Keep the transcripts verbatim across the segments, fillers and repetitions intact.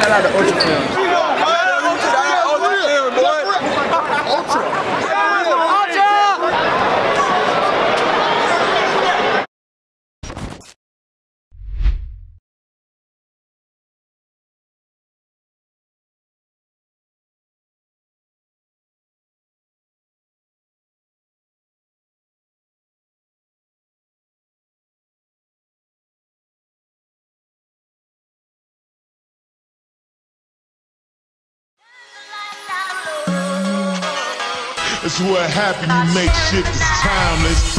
Shout out to Ultra Film. That's what happens, you make shit that's timeless.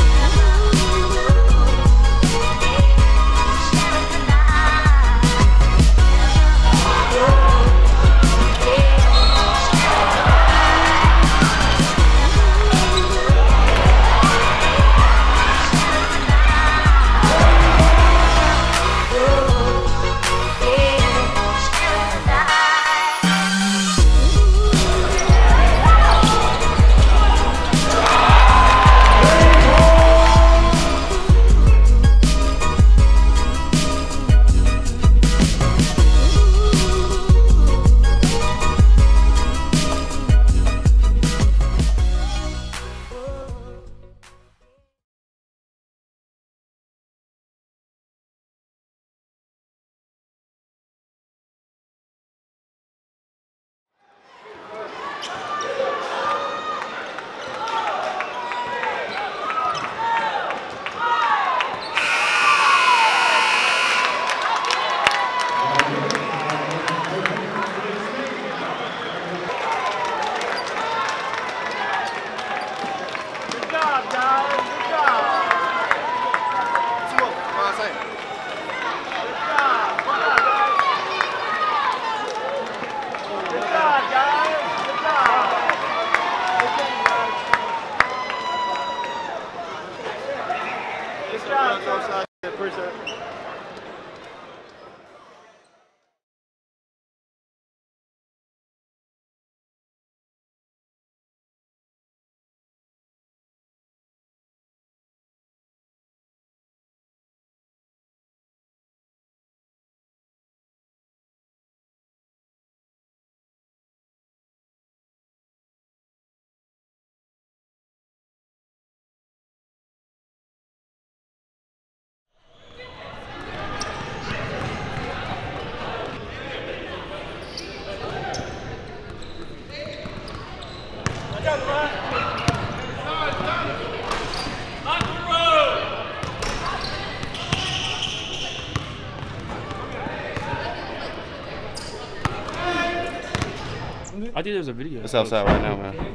I think there's a video. It's outside right now, man.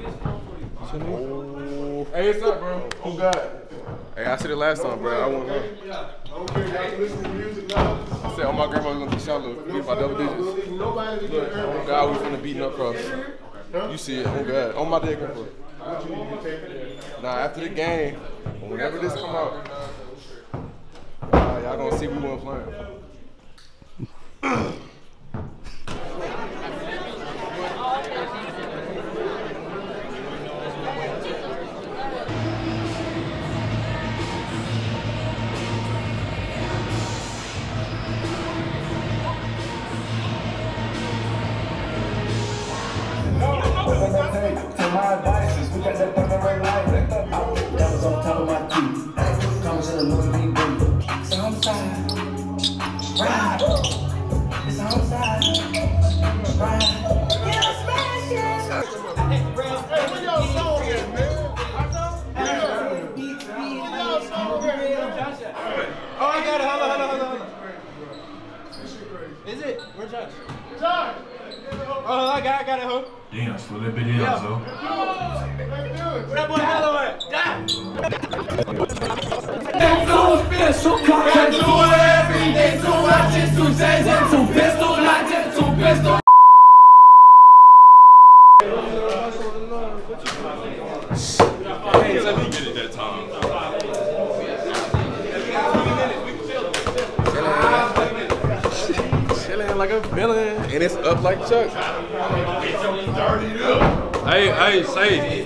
Oh. Hey, what's up, bro? Who got it? Hey, I said it last time, bro. I want to know. I don't care if y'all listen to music now. I said, oh, my grandma's going to be shallow. Beat by double digits. Look, oh, God, we finna beating up cross. You see it. Oh, God. On my dead grandpa. Nah, after the game, whenever this come out, uh, y'all going to see we weren't playing. To my advices, we got that fucking red light. That was on top of my teeth. Comes in the Louis V boot. It's outside. Ride. It's outside. Ride. Yeah, smash it. Hey, where y'all song at, man? I know. Oh, I got it. Hold on, hold on, hold on. Is it? Where's Josh? Josh! Oh, I got, I got it, ho. Damn, slow that bit in, yeah. so. Where that boy Hello at? Die! Quero do every day, tu artes, tu zezé, tu pistol, latte, tu pistol. Hey, let me get it that time. Like a villain, and it's up like Chuck. Hey, hey, say.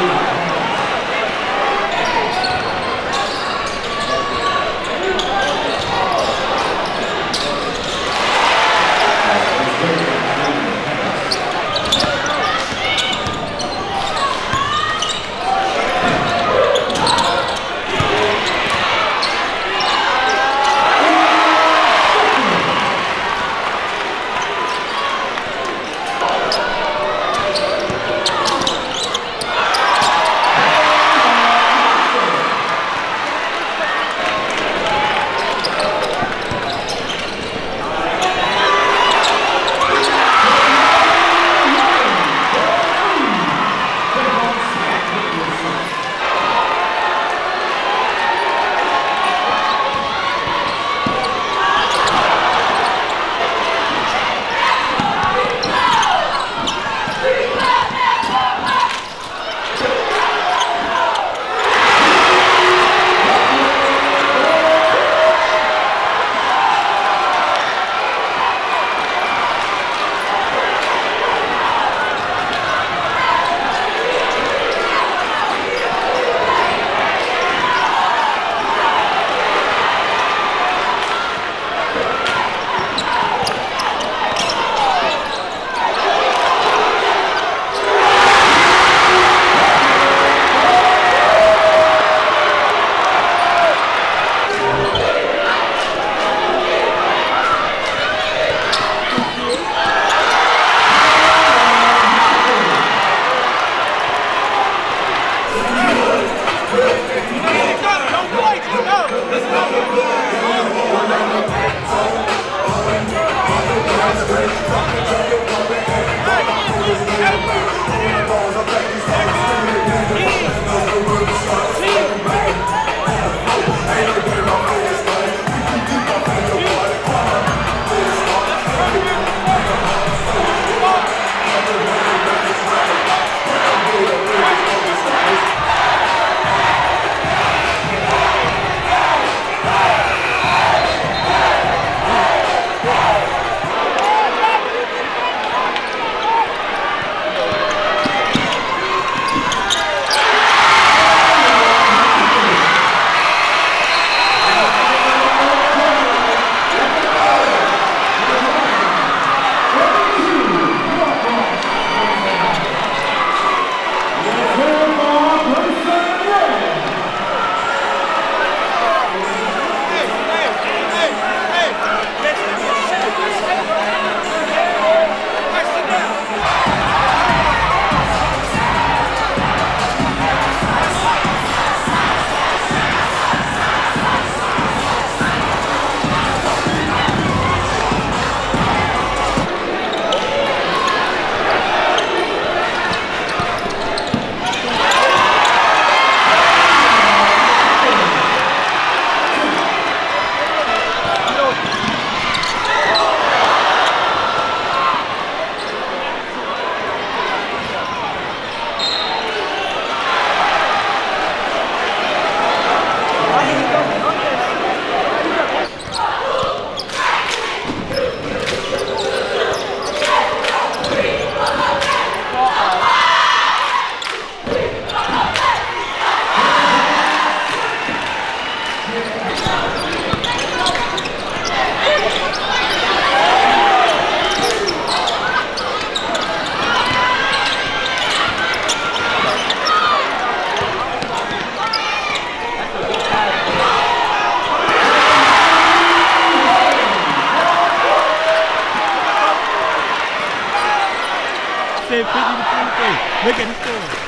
said fifty to twenty-three. Look at the score.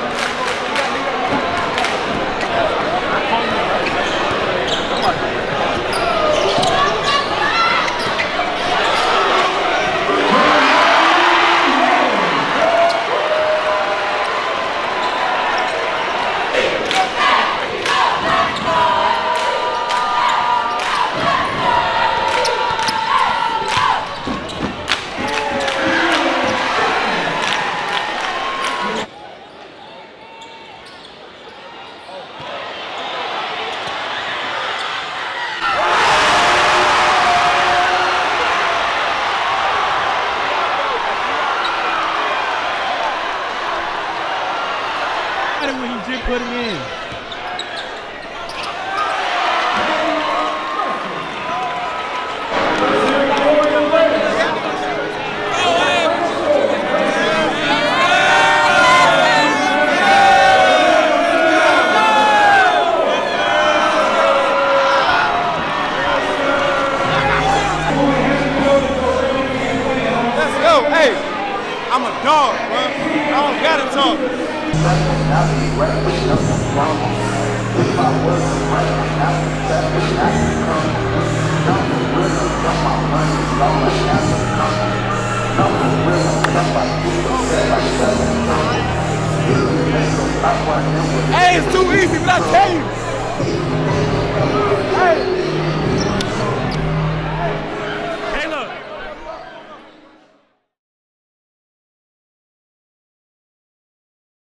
Come on. dog, bro. I don't gotta talk. Hey, it's too easy, but I tell you.